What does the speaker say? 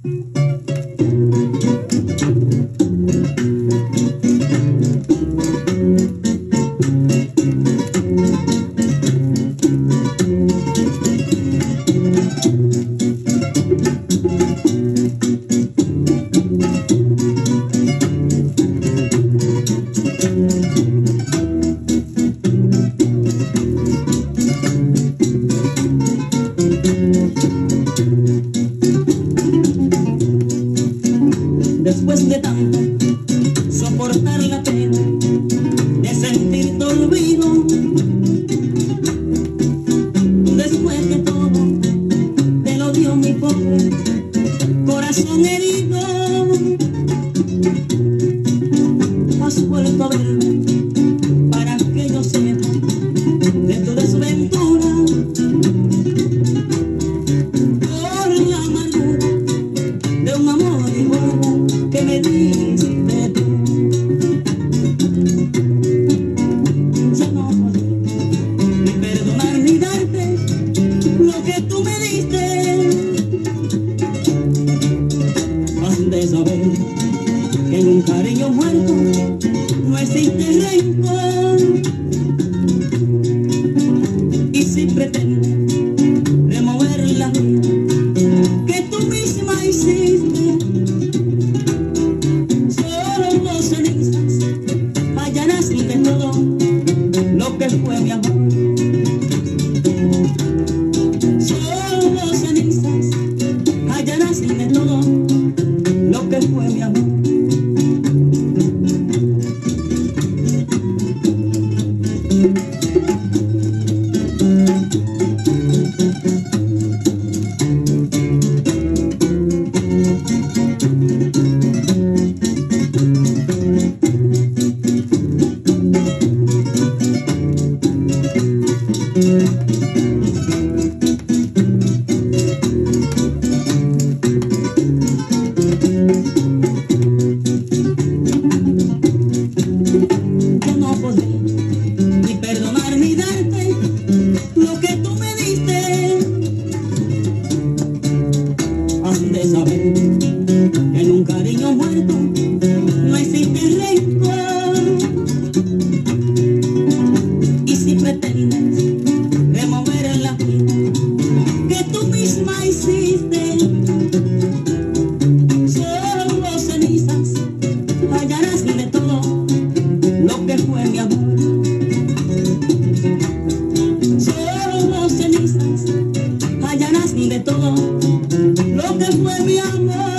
Después de tanto soportar la pena de sentir tu olvido, después de todo te lo dio mi pobre corazón herido, has vuelto a verme para que yo sepa de tu desventura, por la amargura de un amor igual que me diste tú. Ya no podré ni perdonar ni darte lo que tú me diste. Has de saber que en un cariño muerto no existe rencor. Y si pretendes remover la vida que tú misma hiciste, solo cenizas hallarás de todo lo que fue mi amor. Solo cenizas hallarás de todo lo que fue mi amor. Yo no podré ni perdonar ni darte lo que tú me diste. Has de saber que en un cariño muerto no existe rencor. Y si pretendes remover la vida que tú misma hiciste, solo cenizas hallarás de todo lo que fue mi amor. Solo cenizas hallarás de todo lo que fue mi amor.